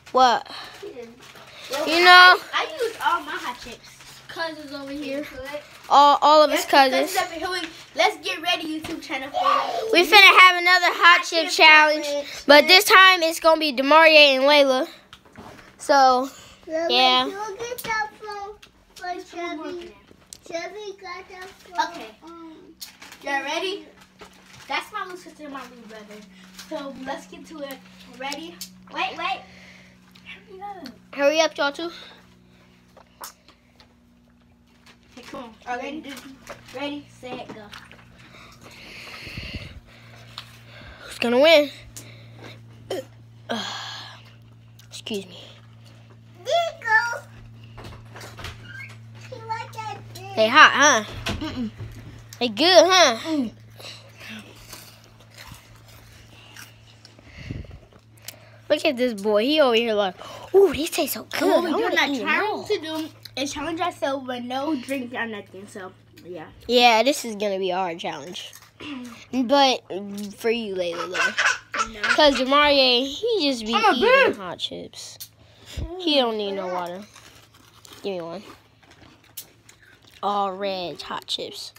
What? You know, I used all my hot chips. Cousins over here. all of his cousins. Let's get ready, YouTube channel. We finna have another hot chip challenge, but this time it's gonna be Demarie and Layla. So, yeah. Okay. Y'all ready? That's my little sister and my little brother. So let's get to it. Ready? Wait. Hurry up. Hurry up, y'all two. Okay, come on. Are ready? Ready, set, go. Who's gonna win? Excuse me. They hot, huh? They good, huh? Look at this boy. He over here like, ooh, these taste so good. What we're doing that challenge to do is challenge ourselves with no drinks or nothing. So, yeah. Yeah, this is gonna be a hard challenge. But for you, Layla, though. Because Demarie, he just be eating hot chips. He don't need no water. Give me one. All red hot chips.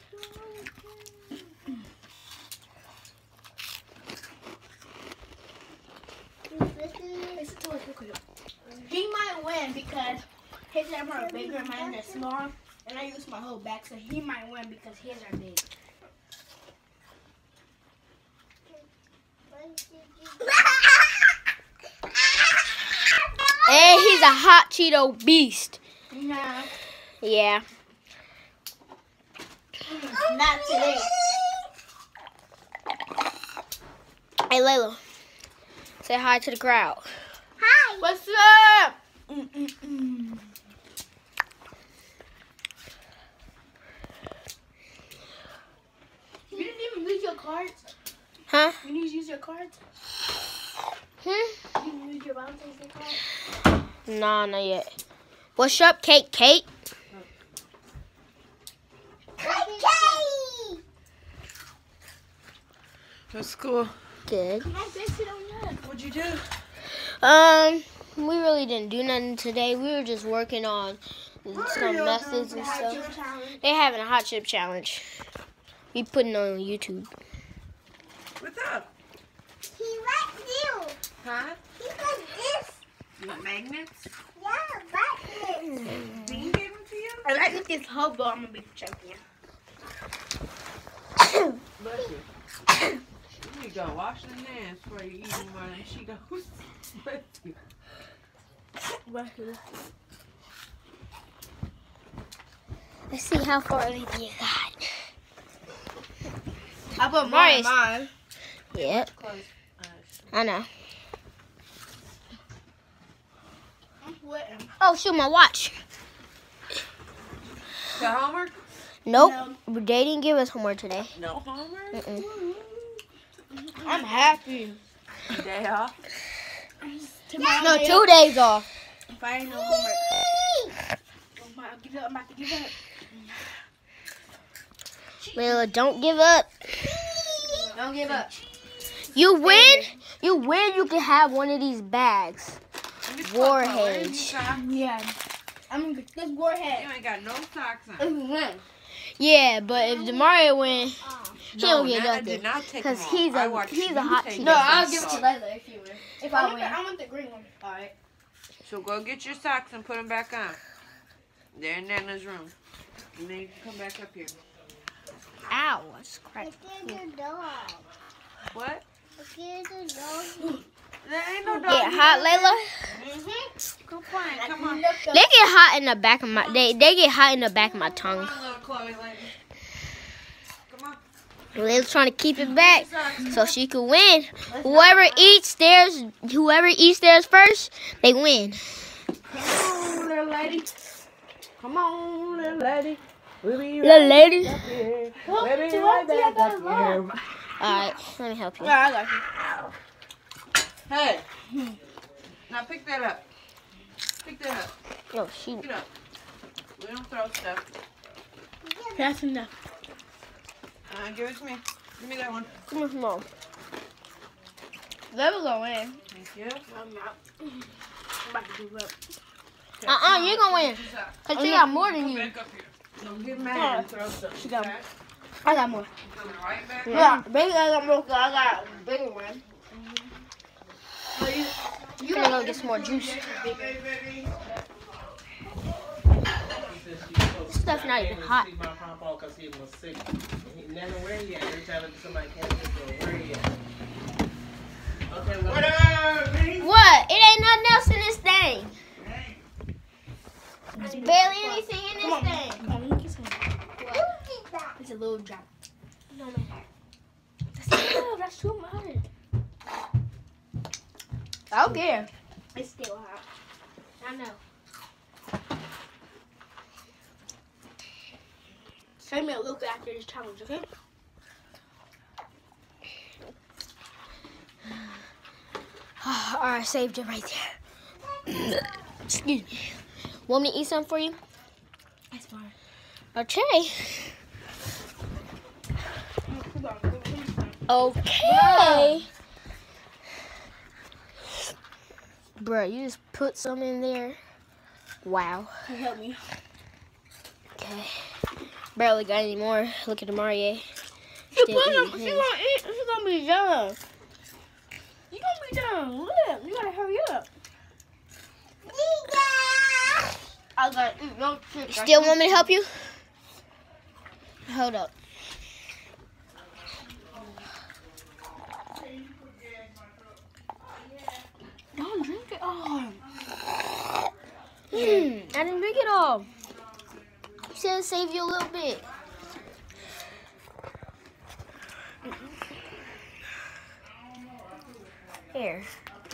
He might win because his arms are bigger and mine are small. And I use my whole back, so he might win because his are big. And he's a hot Cheeto beast. Nah. Yeah. Not today. Hey, Layla. Say hi to the crowd. Hi. What's up? You didn't even use your cards? Huh? You need to use your cards? Hmm? You need to use your Valentine's Day card? Nah, not yet. What's up, Kate? That's school. Good. I bet you don't know. What'd you do? We really didn't do nothing today. We were just working on some methods and stuff. They're having a hot chip challenge. We putting it on YouTube. What's up? He likes you. Huh? He got this. You want magnets? Yeah, magnets. Bean gave them to you? I like this whole bowl. I'm gonna be champion. Bless you. You need to go wash your hands before you eat one. And she goes, bless you. Let's see how far Olivia got. I put Marius. mine. Yep, I know. I'm sweating. Oh, shoot, my watch. Got homework? Nope, they didn't give us homework today. No homework? Mm-mm. I'm happy. Day off? Tomorrow, No, 2 days off. if I ain't no homework. I'm about to give up. Layla, don't give up. Don't give up. You win, you can have one of these bags. Warheads. Yeah. I'm gonna get this warhead. You ain't got no socks on. This is win. Yeah, but if Demarie win, he don't get I did nothing. not take Because them off. he's I a watched he's you a hot take Cheeto. No, them I'll off. give it to Layla if you win. If I win. I want the green one. Alright. So go get your socks and put them back on. They're in Nana's room. And then you can come back up here. Ow, that's cracked. Look at the dog. What? Look at the dog. There ain't no dog. Get hot, Layla. Go find it. Come on. They get hot in the back of my they get hot in the back of my tongue. Come on, little Chloe lady. Come on. Layla's trying to keep it back so she can win. Whoever eats theirs first, they win. Come on, little lady. Come on, little lady. We'll be Little lady. up here. We'll be right back up here. Alright, let me help you. Yeah, I got you. Hey. Now pick that up. Pick that up. Oh, shoot. Pick it up. We don't throw stuff. That's enough. Give it to me. Give me that one. Come on, Mom. Let me go in. Thank you. I'm not. I'm about to do it. You're gonna win. Cause she got more than you. Back up here. Don't get mad and throw something. She got back. I got more. Coming right back. Yeah, baby, I got more. I got a bigger one. You gonna go get some more juice. This stuff's not even hot. Because he was sick. And never where he at. Every time somebody came to where he at. Okay, What? It ain't nothing else in this thing. There's barely anything in this thing. Come on, let me get some. It's a little drop. No matter. That's too much. I don't care. It's still hot. I know. Send me a look after this challenge, okay? Alright, saved it right there. Excuse me. Want me to eat something for you? That's fine. Okay. Okay. Bro, you just put some in there. Wow. Can you help me? Okay. Barely got any more. Look at the Marie. She Still eating gonna his. eat. She's gonna be done. You gonna be done. Look, you gotta hurry up. I gotta eat no shit. Still want me to help you? Hold up. Don't drink it all. I didn't drink it all. You said save you a little bit. Here.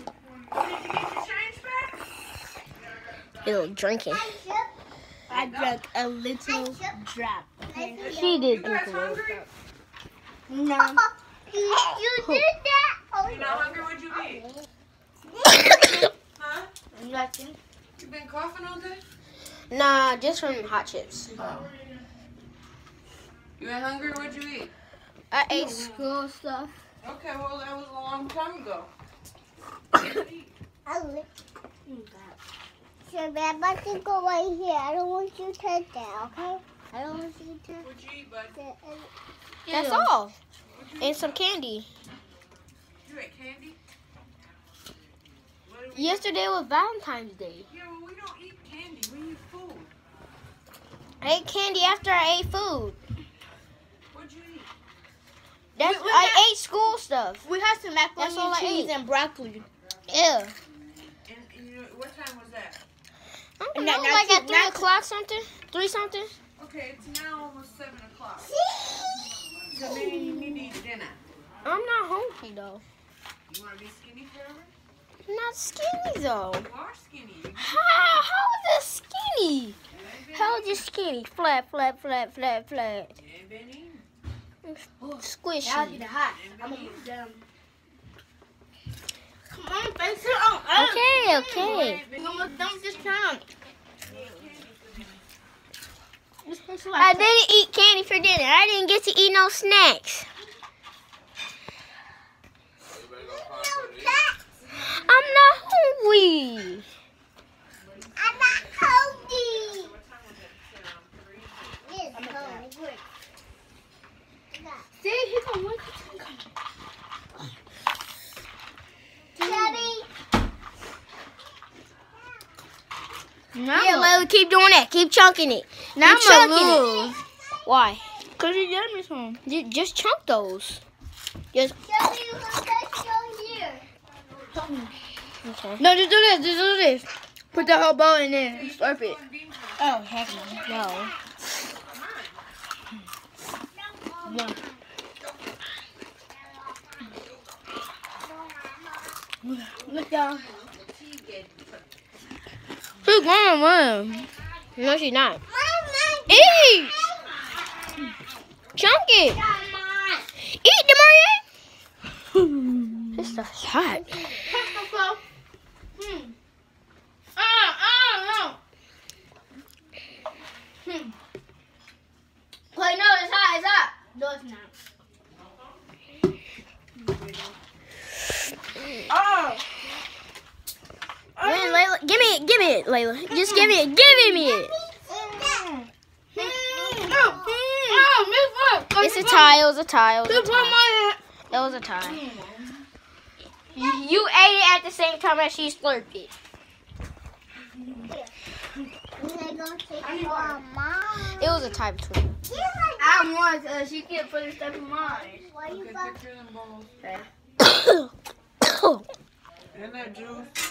Little drinking. I drank a little drop. She did You drink guys a little. hungry? No. You did that? You not hungry? What'd you eat? Huh? Nothing. You been coughing all day? Nah, just from hot chips. You ain't hungry? What'd you eat? I ate. School stuff. Okay, well, that was a long time ago. So I'm about to go right here. I don't want you to touch that, okay? I don't want you to What'd you eat, bud? That's all. And some candy. You ate candy? What did we Yesterday was Valentine's Day. Yeah, well, we don't eat candy. We eat food. I ate candy after I ate food. What'd you eat? That's We I ate school stuff. We had some That's all macaroni I and cheese ate. and broccoli. Yeah. And you know, what time was that? I don't And know, not like too- at 3 not- o'clock something? 3 something? Okay, it's now almost 7 o'clock. So maybe you need to eat dinner. I'm not hungry though. You want to be skinny forever? I'm not skinny though. You are skinny. You How is this skinny? How is this skinny? Flat, flat, flat, flat, flat. ain't been eating. That'll Squishy. get hot. I'm gonna get down. Come on, face it on. Okay. I'm almost done with this challenge. This tastes I like didn't eat candy for dinner. I didn't get to eat no snacks. I'm not hungry. I'm not hungry. Yes, hungry. See, he gonna want Daddy. Yeah, Layla, keep doing that. Keep chunking it. Now Keep I'm chunking gonna it. lose. Why? Cause you gave me some. Just chunk those. Just Daddy, you can touch your here. okay. No, just do this. Just do this. Put the whole bowl in there and slurp it. Oh heck no. No. One. Look down. She's gonna win. No, she's not. Eat! Chunk it! Eat, Demarie! This stuff's hot. Wait, no, it's hot. It's hot. No, it's not. Oh. Win, Layla. Give me it, Layla. Just give me it. Give me it. It's a tie. It was a tie. It was a tie. It was a tie. You ate it at the same time as she slurped it. It was a tie between them. I won because she kept putting stuff in mine. Okay, picture them bowls. And that juice.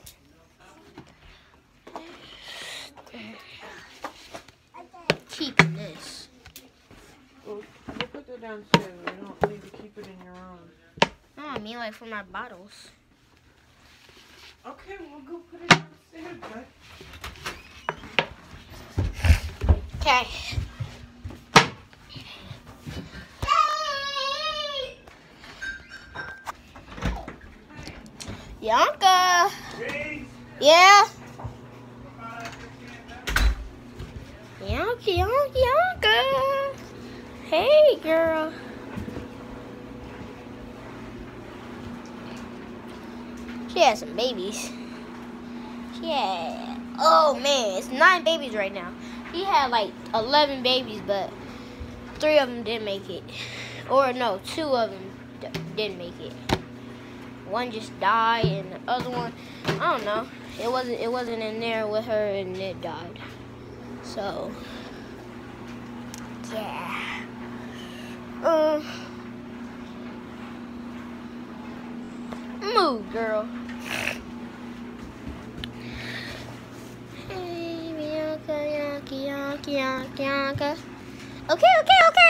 Keeping this. Well, you put that downstairs. You don't need to keep it in your own. No, I mean like for my bottles. Okay, we'll go put it downstairs, bud. Okay. Yanka. Yeah. Yanka. Hey, girl. She has some babies. Yeah. Oh man, it's 9 babies right now. He had like 11 babies, but 3 of them didn't make it. Or no, 2 of them didn't make it. One just died, and the other one, I don't know. It wasn't in there with her, and it died. So yeah. Move, girl. Hey, Bianca, Yanka. Okay.